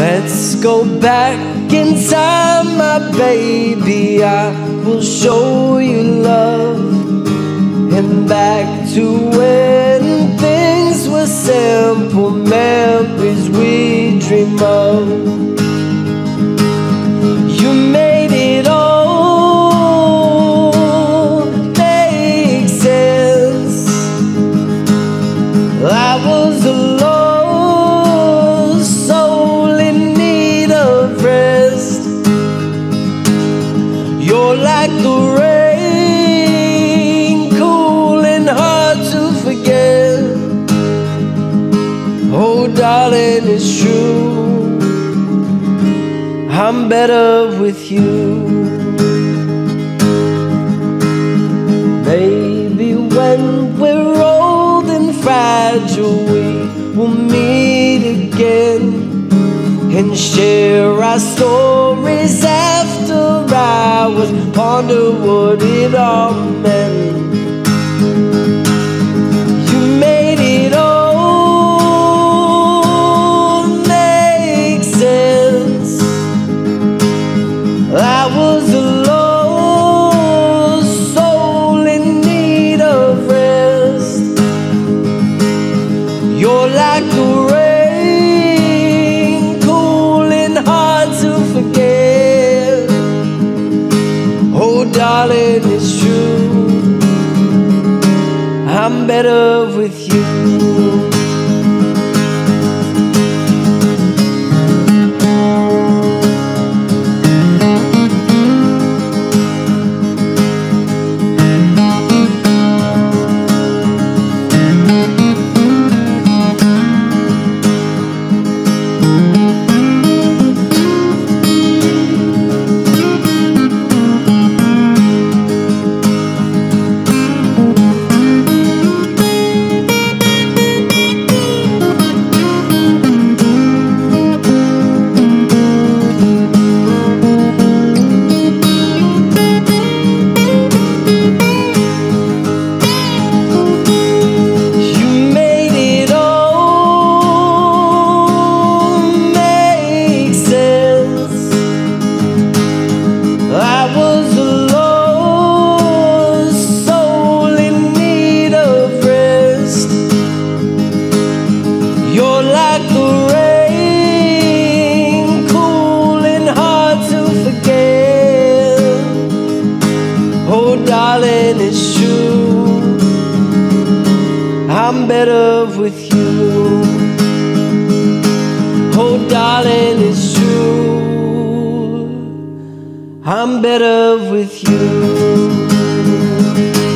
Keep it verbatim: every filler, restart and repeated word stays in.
Let's go back in time, my baby. I will show you love. And back to when things were simple, memories we dream of. You made it all make sense. I was alone, soul in need of rest. You're like the rain, cool and hard to forget. Oh darling, it's true, I'm better with you. Maybe when we're old and fragile, we will meet again and share our stories after hours, ponder what it all meant. You made it all make sense. I was alone, soul in need of rest. You're like the rain, cool and hard to forget. Oh darling, it's true, I'm better with you. Darling, it's true, I'm better with you. Oh darling, it's true, I'm better with you.